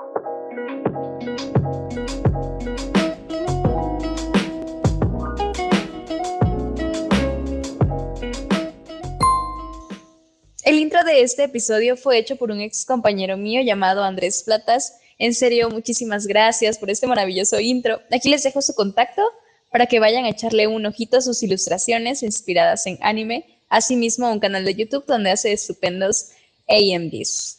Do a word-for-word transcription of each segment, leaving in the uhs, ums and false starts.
El intro de este episodio fue hecho por un ex compañero mío llamado Andrés Platas. En serio, muchísimas gracias por este maravilloso intro. Aquí les dejo su contacto para que vayan a echarle un ojito a sus ilustraciones inspiradas en anime. Asimismo, un canal de YouTube donde hace estupendos A M Vs.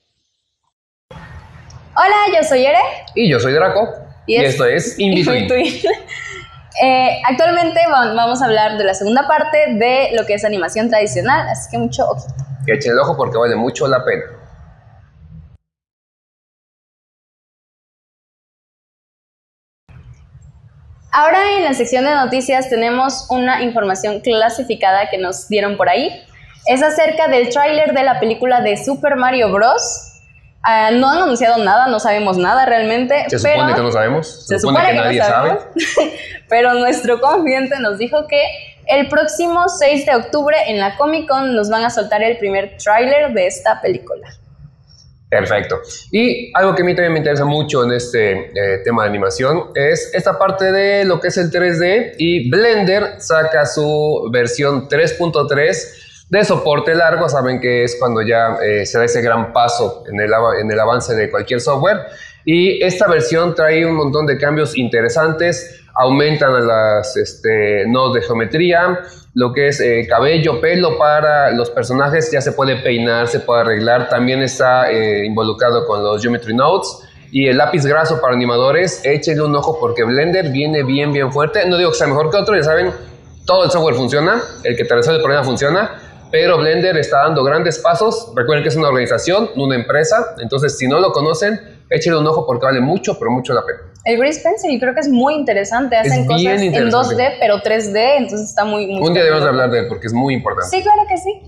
Hola, yo soy Ere. Y yo soy Draco. Y, y es, esto es In-Between. eh, actualmente vamos a hablar de la segunda parte de lo que es animación tradicional, así que mucho ojito. Que echen el ojo porque vale mucho la pena. Ahora en la sección de noticias tenemos una información clasificada que nos dieron por ahí. Es acerca del tráiler de la película de Super Mario Bros. Uh, no han anunciado nada, no sabemos nada realmente. Se pero supone que no sabemos. Se, se supone, supone que, que nadie no sabe. Pero nuestro confidente nos dijo que el próximo seis de octubre en la Comic Con nos van a soltar el primer tráiler de esta película. Perfecto. Y algo que a mí también me interesa mucho en este eh, tema de animación es esta parte de lo que es el tres D, y Blender saca su versión tres punto tres de soporte largo. Saben que es cuando ya eh, se da ese gran paso en el, en el avance de cualquier software, y esta versión trae un montón de cambios interesantes. Aumentan las este, nodos de geometría, lo que es eh, cabello, pelo para los personajes, ya se puede peinar, se puede arreglar. También está eh, involucrado con los Geometry Nodes. Y el lápiz graso para animadores, échenle un ojo porque Blender viene bien, bien fuerte. No digo que sea mejor que otro, ya saben, todo el software funciona, el que te resuelve el problema funciona, pero Blender está dando grandes pasos. Recuerden que es una organización, no una empresa, entonces si no lo conocen, échenle un ojo porque vale mucho, pero mucho la pena. El Grease Pencil creo que es muy interesante, hacen cosas en dos D, pero tres D, entonces está muy... muy un día debemos de hablar de él porque es muy importante. Sí, claro que sí.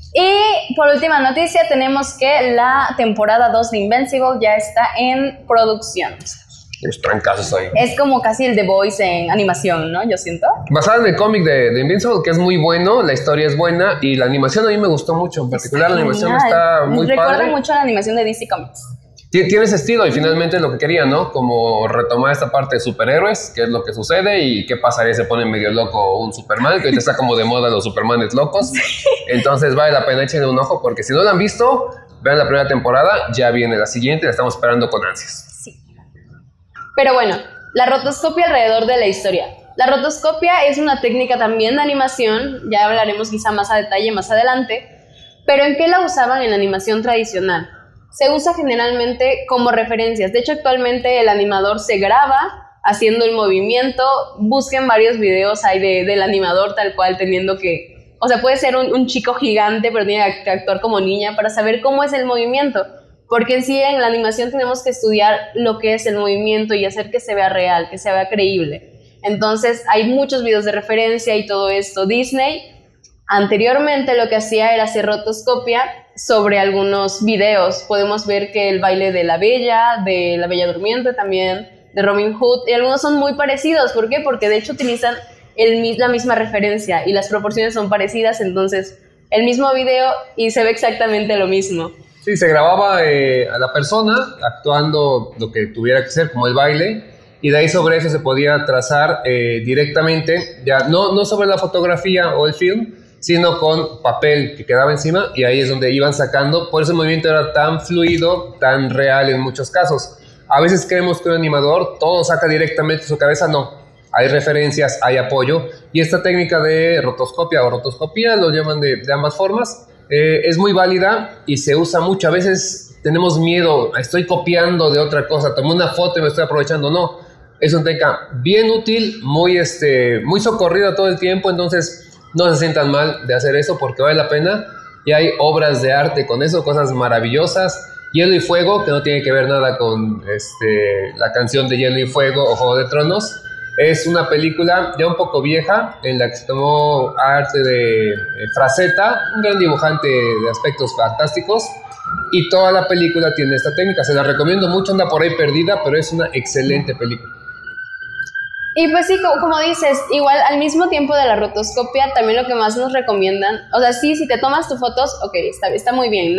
Y por última noticia tenemos que la temporada dos de Invincible ya está en producción. Los trancazos ahí. Es como casi el The Voice en animación, ¿no? Yo siento. Basada en el cómic de, de Invincible, que es muy bueno, la historia es buena y la animación a mí me gustó mucho. En particular la animación está muy Recuerda padre. Recuerda mucho a la animación de D C Comics. Tiene ese estilo y finalmente lo que quería, ¿no? Como retomar esta parte de superhéroes, qué es lo que sucede y qué pasaría si se pone medio loco un Superman, que ahorita está como de moda los Supermanes locos. Entonces vale la pena echarle un ojo porque si no lo han visto, vean la primera temporada, ya viene la siguiente, la estamos esperando con ansias. Sí. Pero bueno, la rotoscopia alrededor de la historia. La rotoscopia es una técnica también de animación, ya hablaremos quizá más a detalle más adelante, pero ¿en qué la usaban en la animación tradicional? Se usa generalmente como referencias. De hecho, actualmente el animador se graba haciendo el movimiento. Busquen varios videos ahí de, del animador tal cual teniendo que... O sea, puede ser un, un chico gigante, pero tiene que actuar como niña para saber cómo es el movimiento. Porque en sí, en la animación tenemos que estudiar lo que es el movimiento y hacer que se vea real, que se vea creíble. Entonces, hay muchos videos de referencia y todo esto. Disney, anteriormente lo que hacía era hacer rotoscopia sobre algunos videos. Podemos ver que el baile de la Bella, de la Bella Durmiente también, de Robin Hood, y algunos son muy parecidos. ¿Por qué? Porque de hecho utilizan el, la misma referencia y las proporciones son parecidas, entonces el mismo video y se ve exactamente lo mismo. Sí, se grababa eh, a la persona actuando lo que tuviera que ser, como el baile, y de ahí sobre eso se podía trazar eh, directamente, ya no, no sobre la fotografía o el film, sino con papel que quedaba encima, y ahí es donde iban sacando. Por eso el movimiento era tan fluido, tan real en muchos casos. A veces creemos que un animador todo saca directamente de su cabeza, no. Hay referencias, hay apoyo, y esta técnica de rotoscopia o rotoscopía, lo llaman de, de ambas formas, eh, es muy válida y se usa mucho. A veces tenemos miedo, estoy copiando de otra cosa, tomé una foto y me estoy aprovechando. No, es una técnica bien útil, muy, este, muy socorrida todo el tiempo, entonces no se sientan mal de hacer eso porque vale la pena, y hay obras de arte con eso, cosas maravillosas. Hielo y Fuego, que no tiene que ver nada con este, la canción de Hielo y Fuego o Juego de Tronos, es una película ya un poco vieja en la que se tomó arte de eh, Frazetta, un gran dibujante de aspectos fantásticos, y toda la película tiene esta técnica. Se la recomiendo mucho, anda por ahí perdida, pero es una excelente película. Y pues sí, como, como dices, igual al mismo tiempo de la rotoscopia, también lo que más nos recomiendan, o sea, sí, si te tomas tus fotos, ok, está, está muy bien, ¿no?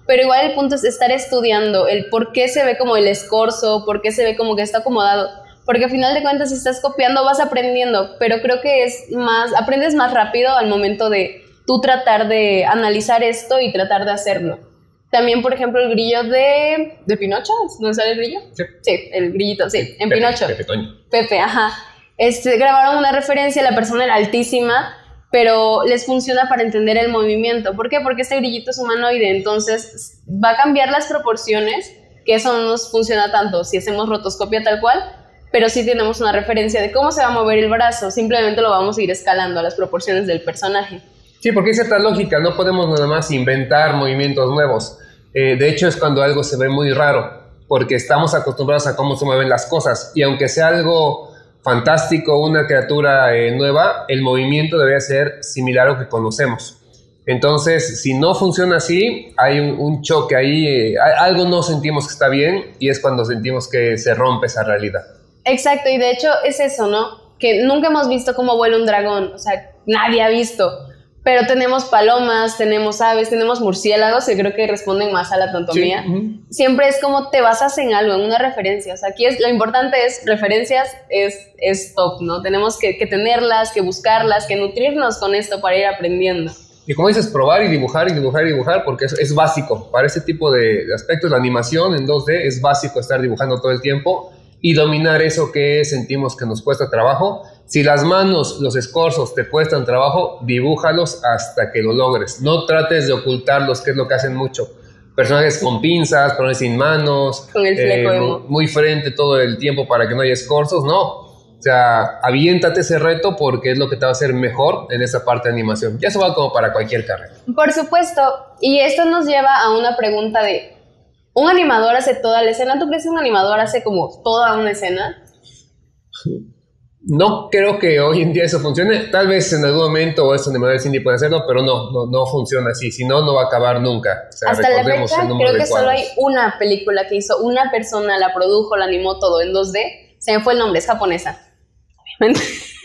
pero igual el punto es estar estudiando el por qué se ve como el escorzo, por qué se ve como que está acomodado, porque al final de cuentas si estás copiando vas aprendiendo, pero creo que es más, aprendes más rápido al momento de tú tratar de analizar esto y tratar de hacerlo. También, por ejemplo, el grillo de, de Pinocho, ¿dónde sale el grillo? Sí. Sí, el grillito, sí, en Pepe, Pinocho. Pepe Toño. Pepe, ajá. Este, grabaron una referencia, la persona era altísima, pero les funciona para entender el movimiento. ¿Por qué? Porque este grillito es humanoide, entonces va a cambiar las proporciones, que eso no nos funciona tanto si hacemos rotoscopia tal cual, pero sí tenemos una referencia de cómo se va a mover el brazo, simplemente lo vamos a ir escalando a las proporciones del personaje. Sí, porque hay cierta lógica, no podemos nada más inventar movimientos nuevos. Eh, de hecho, es cuando algo se ve muy raro, porque estamos acostumbrados a cómo se mueven las cosas, y aunque sea algo fantástico, una criatura eh, nueva, el movimiento debe ser similar a lo que conocemos. Entonces, si no funciona así, hay un, un choque ahí, eh, algo no sentimos que está bien, y es cuando sentimos que se rompe esa realidad. Exacto, y de hecho es eso, ¿no? Que nunca hemos visto cómo vuela un dragón, o sea, nadie ha visto. Pero tenemos palomas, tenemos aves, tenemos murciélagos que creo que responden más a la anatomía. Sí. Uh-huh. Siempre es como te basas en algo, en una referencia. O sea, aquí es, lo importante es referencias, es, es top, ¿no? Tenemos que, que tenerlas, que buscarlas, que nutrirnos con esto para ir aprendiendo. Y como dices, probar y dibujar y dibujar y dibujar, porque es, es básico. Para ese tipo de aspectos, la animación en dos D es básico estar dibujando todo el tiempo y dominar eso que sentimos que nos cuesta trabajo. Si las manos, los escorzos te cuestan trabajo, dibújalos hasta que lo logres. No trates de ocultarlos, que es lo que hacen mucho. Personajes con pinzas, personajes sin manos, con el fleco eh, muy, muy frente todo el tiempo para que no haya escorzos. No, o sea, aviéntate ese reto porque es lo que te va a hacer mejor en esa parte de animación. Ya eso va como para cualquier carrera. Por supuesto, y esto nos lleva a una pregunta de, ¿un animador hace toda la escena? ¿Tú crees que un animador hace como toda una escena? No creo que hoy en día eso funcione. Tal vez en algún momento estos animadores indie pueden hacerlo, pero no, no, no funciona así. Si no, no va a acabar nunca. O sea, hasta la fecha, creo que de solo hay una película que hizo una persona, la produjo, la animó todo en dos D. Se me fue el nombre, es japonesa. Obviamente.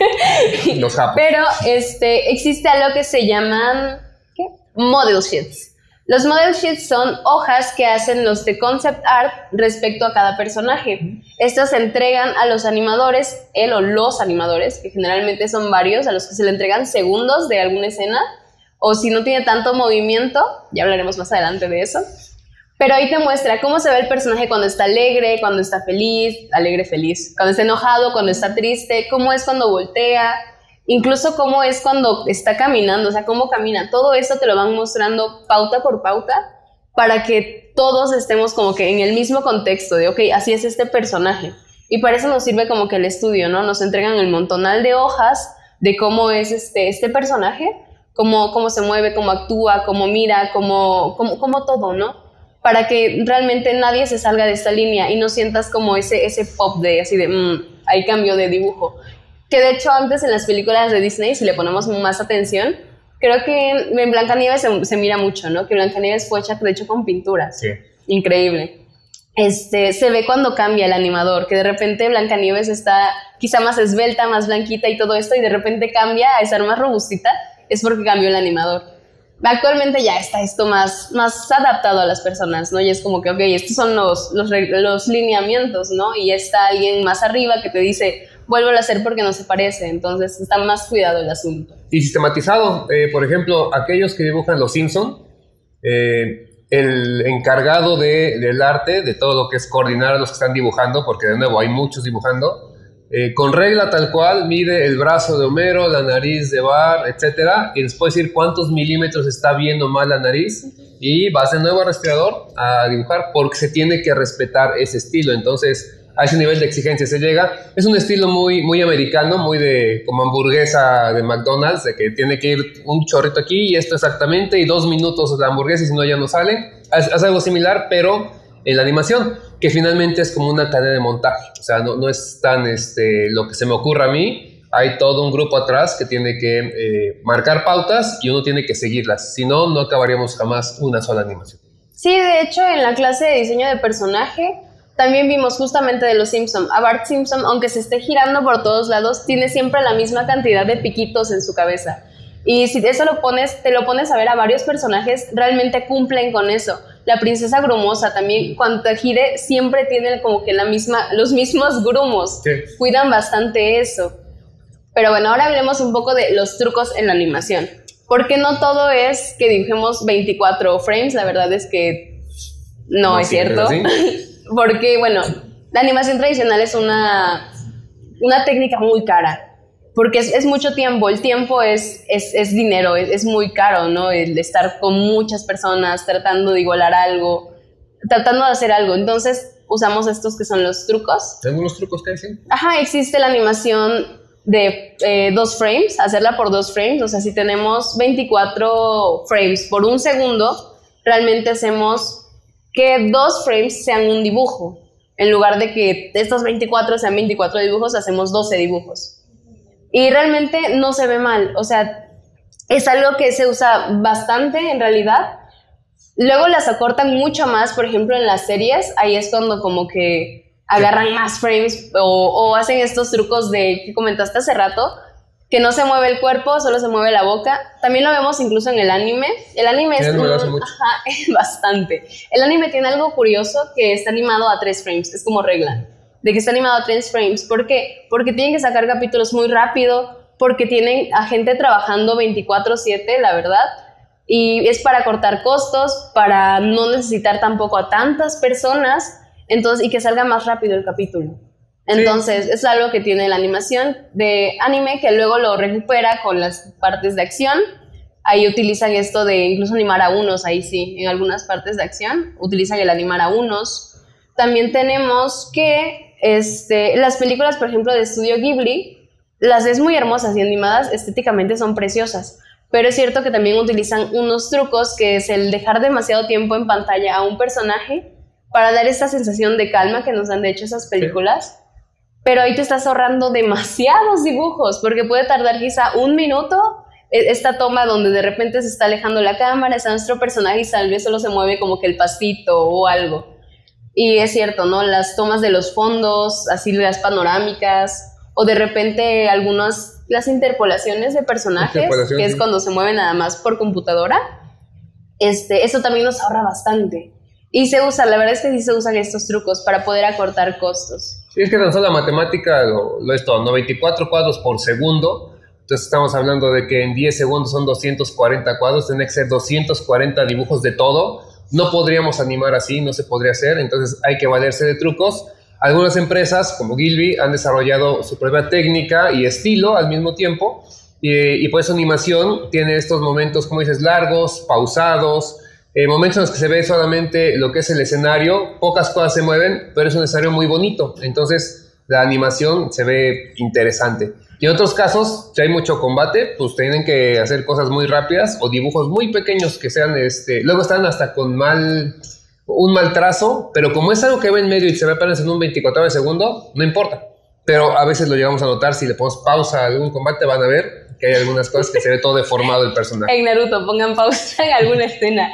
Los japos. Pero este, existe algo que se llaman ¿qué? Model sheets. Los model sheets son hojas que hacen los de concept art respecto a cada personaje. Estas se entregan a los animadores, él o los animadores, que generalmente son varios, a los que se le entregan segundos de alguna escena, o si no tiene tanto movimiento, ya hablaremos más adelante de eso, pero ahí te muestra cómo se ve el personaje cuando está alegre, cuando está feliz, alegre, feliz, cuando está enojado, cuando está triste, cómo es cuando voltea, incluso cómo es cuando está caminando, o sea, cómo camina. Todo eso te lo van mostrando pauta por pauta para que todos estemos como que en el mismo contexto de, ok, así es este personaje. Y para eso nos sirve como que el estudio, ¿no? Nos entregan el montonal de hojas de cómo es este, este personaje, cómo, cómo se mueve, cómo actúa, cómo mira, cómo, cómo, cómo todo, ¿no? Para que realmente nadie se salga de esta línea y no sientas como ese, ese pop de así de, mmm, hay cambio de dibujo. Que de hecho antes en las películas de Disney, si le ponemos más atención, creo que en Blancanieves se, se mira mucho, ¿no? Que Blancanieves fue hecha de hecho con pinturas. Sí. Increíble. Este, se ve cuando cambia el animador, que de repente Blancanieves está quizá más esbelta, más blanquita y todo esto, y de repente cambia a estar más robustita, es porque cambió el animador. Actualmente ya está esto más, más adaptado a las personas, ¿no? Y es como que, ok, estos son los, los, los lineamientos, ¿no? Y está alguien más arriba que te dice, vuélvelo a hacer porque no se parece. Entonces está más cuidado el asunto. Y sistematizado. Eh, por ejemplo, aquellos que dibujan Los Simpson, eh, el encargado de, del arte, de todo lo que es coordinar a los que están dibujando, porque de nuevo hay muchos dibujando, Eh, con regla tal cual, mide el brazo de Homero, la nariz de Bart, etcétera, y después decir cuántos milímetros está viendo mal la nariz, y vas de nuevo al respirador a dibujar, porque se tiene que respetar ese estilo. Entonces, a ese nivel de exigencia se llega. Es un estilo muy, muy americano, muy de como hamburguesa de McDonald's, de que tiene que ir un chorrito aquí, y esto exactamente, y dos minutos la hamburguesa, y si no ya no sale. Es, es algo similar, pero en la animación, que finalmente es como una cadena de montaje. O sea, no, no es tan este, lo que se me ocurra a mí. Hay todo un grupo atrás que tiene que eh, marcar pautas y uno tiene que seguirlas. Si no, no acabaríamos jamás una sola animación. Sí, de hecho, en la clase de diseño de personaje también vimos justamente de los Simpson. A Bart Simpson, aunque se esté girando por todos lados, tiene siempre la misma cantidad de piquitos en su cabeza. Y si eso lo pones, te lo pones a ver a varios personajes, realmente cumplen con eso. La princesa grumosa también, cuando Tajire siempre tiene como que la misma, los mismos grumos. Sí. Cuidan bastante eso. Pero bueno, ahora hablemos un poco de los trucos en la animación. Porque no todo es que dibujemos veinticuatro frames, la verdad es que no, no es cierto. Porque, bueno, la animación tradicional es una, una técnica muy cara. Porque es, es mucho tiempo, el tiempo es, es, es dinero, es, es muy caro, ¿no? El estar con muchas personas tratando de igualar algo, tratando de hacer algo. Entonces usamos estos que son los trucos. ¿Hay algunos trucos que dicen? Ajá, existe la animación de eh, dos frames, hacerla por dos frames. O sea, si tenemos veinticuatro frames por un segundo, realmente hacemos que dos frames sean un dibujo. En lugar de que estos veinticuatro sean veinticuatro dibujos, hacemos doce dibujos. Y realmente no se ve mal, o sea, es algo que se usa bastante en realidad. Luego las acortan mucho más, por ejemplo, en las series, ahí es cuando como que agarran más frames o, o hacen estos trucos de que comentaste hace rato, que no se mueve el cuerpo, solo se mueve la boca. También lo vemos incluso en el anime. El anime es un, ajá, bastante. El anime tiene algo curioso que está animado a tres frames, es como regla. De que está animado a tres frames. ¿Por qué? Porque tienen que sacar capítulos muy rápido, porque tienen a gente trabajando veinticuatro siete, la verdad, y es para cortar costos, para no necesitar tampoco a tantas personas, entonces, y que salga más rápido el capítulo. Entonces, sí, es algo que tiene la animación de anime, que luego lo recupera con las partes de acción. Ahí utilizan esto de incluso animar a unos, ahí sí, en algunas partes de acción, utilizan el animar a unos. También tenemos que Este, las películas, por ejemplo, de Estudio Ghibli, las ves muy hermosas y animadas, estéticamente son preciosas, pero es cierto que también utilizan unos trucos, que es el dejar demasiado tiempo en pantalla a un personaje para dar esa sensación de calma que nos han hecho esas películas, pero ahí te estás ahorrando demasiados dibujos, porque puede tardar quizá un minuto esta toma donde de repente se está alejando la cámara, está nuestro personaje y tal vez solo se mueve como que el pastito o algo. Y es cierto, ¿no? Las tomas de los fondos, así las panorámicas, o de repente algunas, las interpolaciones de personajes, que es cuando se mueven nada más por computadora, este, eso también nos ahorra bastante. Y se usa, la verdad es que sí se usan estos trucos para poder acortar costos. Sí, es que tan solo la matemática lo, lo es todo, ¿no? veinticuatro cuadros por segundo, entonces estamos hablando de que en diez segundos son doscientos cuarenta cuadros, tiene que ser doscientos cuarenta dibujos de todo. No podríamos animar así, no se podría hacer, entonces hay que valerse de trucos. Algunas empresas, como Ghibli, han desarrollado su propia técnica y estilo al mismo tiempo, y, y por eso animación tiene estos momentos, como dices, largos, pausados, eh, momentos en los que se ve solamente lo que es el escenario, pocas cosas se mueven, pero es un escenario muy bonito, entonces la animación se ve interesante. Y en otros casos, si hay mucho combate, pues tienen que hacer cosas muy rápidas o dibujos muy pequeños que sean, este, luego están hasta con mal, un mal trazo, pero como es algo que ve en medio y se ve apenas en un veinticuatro de segundo, no importa. Pero a veces lo llegamos a notar, si le ponemos pausa a algún combate van a ver que hay algunas cosas que se ve todo deformado el personaje. En Naruto, pongan pausa en alguna escena.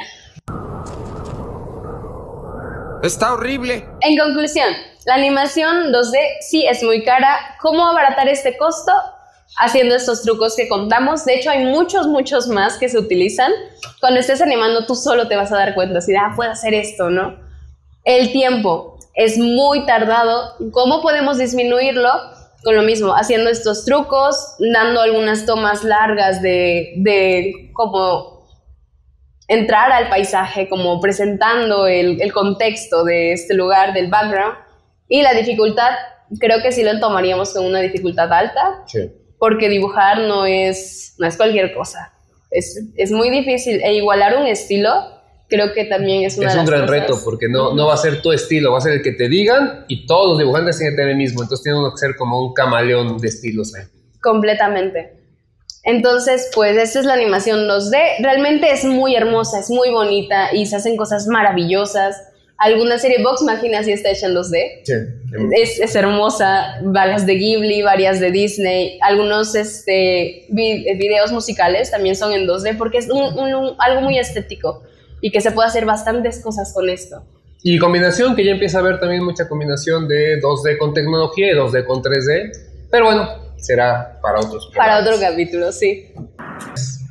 Está horrible. En conclusión, la animación dos D sí es muy cara. ¿Cómo abaratar este costo? Haciendo estos trucos que contamos. De hecho, hay muchos, muchos más que se utilizan. Cuando estés animando, tú solo te vas a dar cuenta. Si, ah, puedo hacer esto, ¿no? El tiempo es muy tardado. ¿Cómo podemos disminuirlo? Con lo mismo, haciendo estos trucos, dando algunas tomas largas de, de como entrar al paisaje, como presentando el, el contexto de este lugar, del background. Y la dificultad, creo que sí lo tomaríamos con una dificultad alta, sí, porque dibujar no es, no es cualquier cosa. Es, es muy difícil, e igualar un estilo, creo que también es una es de un las gran cosas. reto, porque no, no va a ser tu estilo, va a ser el que te digan, y todos los dibujantes tienen que tener el mismo, entonces tiene uno que ser como un camaleón de estilos ahí. Completamente. Entonces, pues esta es la animación dos D. Realmente es muy hermosa, es muy bonita y se hacen cosas maravillosas. Alguna serie Vox Machina sí está hecha en dos D. Sí. Es, es hermosa. Varias de Ghibli, varias de Disney. Algunos este, vi, videos musicales también son en dos D porque es un, un, un, algo muy estético y que se puede hacer bastantes cosas con esto. Y combinación, que ya empieza a haber también mucha combinación de dos D con tecnología y dos D con tres D. Pero bueno, será para otros. Para otro capítulo, sí.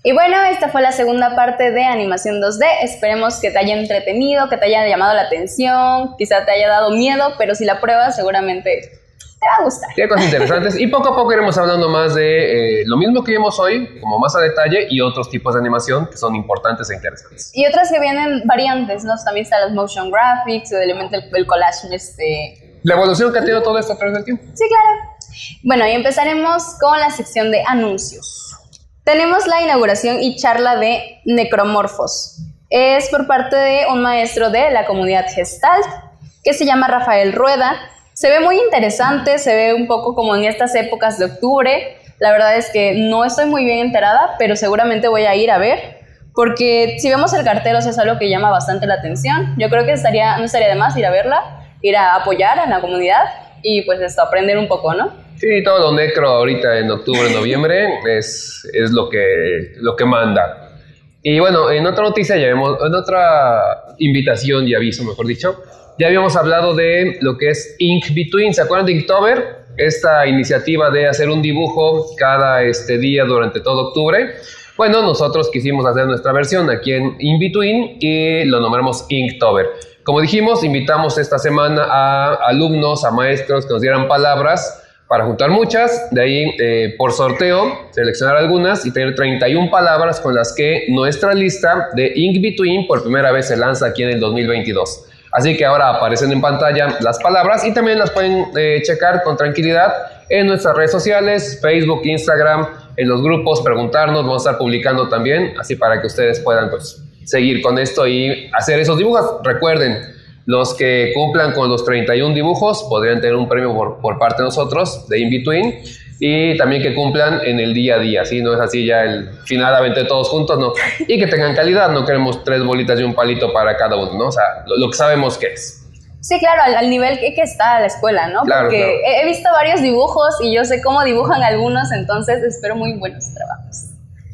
Y bueno, esta fue la segunda parte de animación dos D. Esperemos que te haya entretenido, que te haya llamado la atención, quizá te haya dado miedo, pero si la pruebas seguramente te va a gustar. Tiene cosas interesantes y poco a poco iremos hablando más de eh, lo mismo que vimos hoy, como más a detalle, y otros tipos de animación que son importantes e interesantes. Y otras que vienen variantes, ¿no? También están los motion graphics, el elemento el, el collage, este... La evolución que ha tenido todo esto a través del tiempo. Sí, claro. Bueno, y empezaremos con la sección de anuncios. Tenemos la inauguración y charla de Necromorphos. Es por parte de un maestro de la comunidad Gestalt, que se llama Rafael Rueda. Se ve muy interesante, se ve un poco como en estas épocas de octubre. La verdad es que no estoy muy bien enterada, pero seguramente voy a ir a ver, porque si vemos el cartel, o sea, es algo que llama bastante la atención. Yo creo que estaría, no estaría de más ir a verla, ir a apoyar a la comunidad y pues esto, aprender un poco, ¿no? Sí, todo lo necro ahorita en octubre, noviembre es, es lo, que, lo que manda. Y bueno, en otra noticia, ya vemos, en otra invitación y aviso, mejor dicho, ya habíamos hablado de lo que es Ink Between. ¿Se acuerdan de Inktober? Esta iniciativa de hacer un dibujo cada este día durante todo octubre. Bueno, nosotros quisimos hacer nuestra versión aquí en In Between y lo nombramos Inktober. Como dijimos, invitamos esta semana a alumnos, a maestros que nos dieran palabras para juntar muchas, de ahí eh, por sorteo seleccionar algunas y tener treinta y una palabras con las que nuestra lista de Ink Between por primera vez se lanza aquí en el dos mil veintidós. Así que ahora aparecen en pantalla las palabras y también las pueden eh, checar con tranquilidad en nuestras redes sociales, Facebook, Instagram, en los grupos, preguntarnos, vamos a estar publicando también, así para que ustedes puedan pues, seguir con esto y hacer esos dibujos. Recuerden, los que cumplan con los treinta y un dibujos podrían tener un premio por, por parte de nosotros, de In Between, y también que cumplan en el día a día, ¿sí? No es así ya el final, aventé todos juntos, no. Y que tengan calidad, no queremos tres bolitas y un palito para cada uno, ¿no? O sea, lo, lo que sabemos que es. Sí, claro, al, al nivel que, que está la escuela, ¿no? Claro, Porque claro. He, he visto varios dibujos y yo sé cómo dibujan algunos, entonces espero muy buenos trabajos.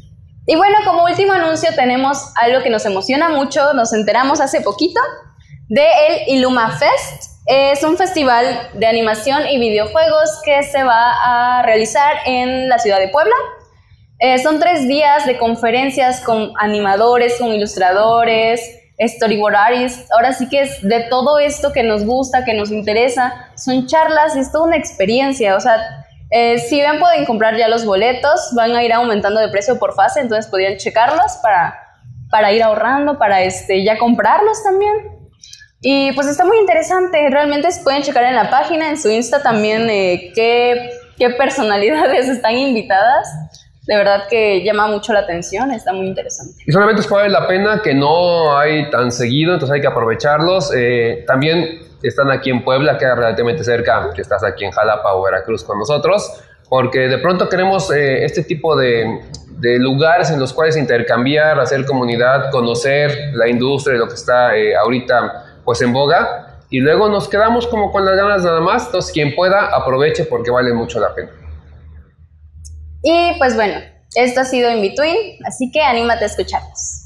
Y bueno, como último anuncio tenemos algo que nos emociona mucho, nos enteramos hace poquito, de el Illuma Fest. Es un festival de animación y videojuegos que se va a realizar en la ciudad de Puebla. Eh, son tres días de conferencias con animadores, con ilustradores, storyboard artists. Ahora sí que es de todo esto que nos gusta, que nos interesa. Son charlas y es toda una experiencia. O sea, eh, si bien pueden comprar ya los boletos, van a ir aumentando de precio por fase, entonces podrían checarlos para, para ir ahorrando, para este, ya comprarlos también. Y pues está muy interesante, realmente pueden checar en la página, en su Insta también eh, qué, qué personalidades están invitadas. De verdad que llama mucho la atención, está muy interesante. Y solamente es que vale la pena, que no hay tan seguido, entonces hay que aprovecharlos. Eh, también están aquí en Puebla, queda relativamente cerca, que estás aquí en Jalapa o Veracruz con nosotros, porque de pronto queremos eh, este tipo de, de lugares en los cuales intercambiar, hacer comunidad, conocer la industria, lo que está eh, ahorita pues en boga, y luego nos quedamos como con las ganas nada más. Entonces quien pueda aproveche porque vale mucho la pena. Y pues bueno, esto ha sido In Between, así que anímate a escucharnos.